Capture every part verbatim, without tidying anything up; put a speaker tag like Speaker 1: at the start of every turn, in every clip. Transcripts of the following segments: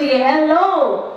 Speaker 1: say hello.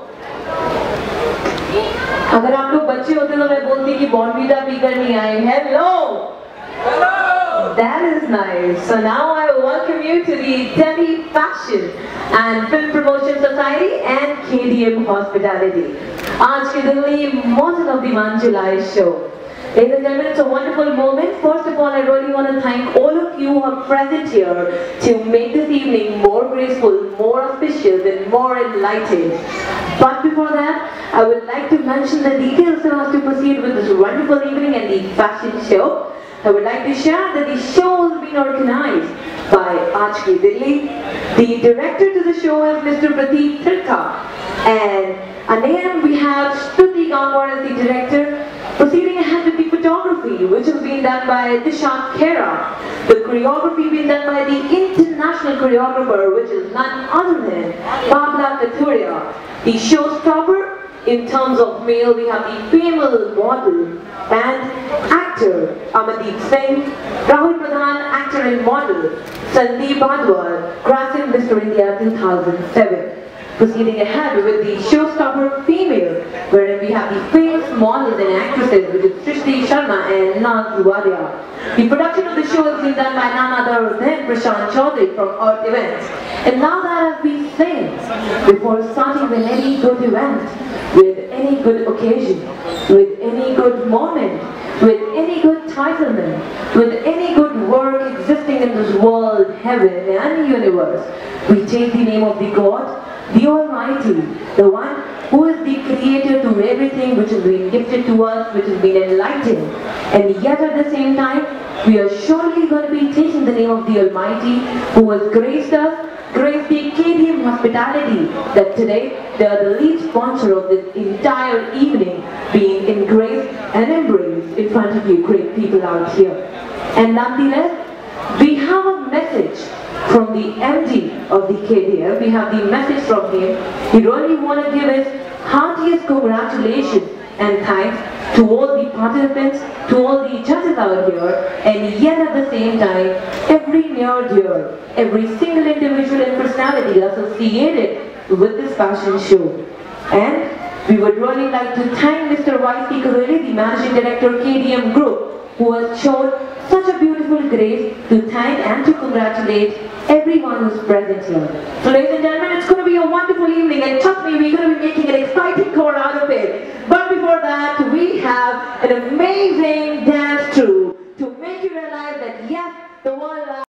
Speaker 1: अगर आप लोग बच्चे होते तो मैं बोलती कि बॉर्नवीटा पीकर नहीं आए. Hello. Hello. That is nice. So now I welcome you to the Delhi Fashion and Film Promotion Society and K D M Hospitality. आज के दिन में Mortal of the Month July show. Ladies and gentlemen, it's a wonderful moment. First of all, I really want to thank all of you who are present here to make this evening more graceful, more auspicious, and more enlightening. But before that, I would like to mention the details for us to proceed with this wonderful evening and the fashion show. I would like to share that the show has been organized by Aaj Ki Delhi. The director to the show is Mister Pradeep Thirka. And on A M we have Shruti Gangwar as the director. Proceeding ahead with the photography, which has been done by Dishant Khera. The choreography being done by the international choreographer, which is none other than Babla Kathuria. The showstopper, in terms of male, we have the female model and actor Amandeep Singh, Rahul Pradhan, actor and model, Sandeep Bhadwar, Grassing Mister India two thousand seven. Proceeding ahead with the showstopper female, wherein we have the famous models and actresses, which is Srishti Sharma and Naz Wadia. The production of the show has been done by none other than Prashant Chaudhary from Earth Events. And now that as we say, before starting with any good event, with any good occasion, with any good moment, with any good titlement, with any good work existing in this world, heaven and universe, we take the name of the God, the Almighty, the one who is the creator to everything which has been gifted to us, which has been enlightened. And yet at the same time, we are surely going to be taking the name of the Almighty who has graced us, graced the K D M Hospitality, that today they are the lead sponsor of this entire evening, being engraced and embraced in front of you great people out here. And nonetheless, we have a message from the M D of the K D M. We have the message from him. He really want to give his heartiest congratulations and thanks to all the participants, to all the judges out here, and yet at the same time, every near dear, every single individual and personality associated with this fashion show. And we would really like to thank Mister Y C Kareli, the Managing Director K D M Group, who has shown such a beautiful grace to thank and to congratulate everyone who's present here. So ladies and gentlemen, it's going to be a wonderful evening, and trust me, we're going to be making an exciting core out of it. But before that, we have an amazing dance troupe to make you realize that yes, the world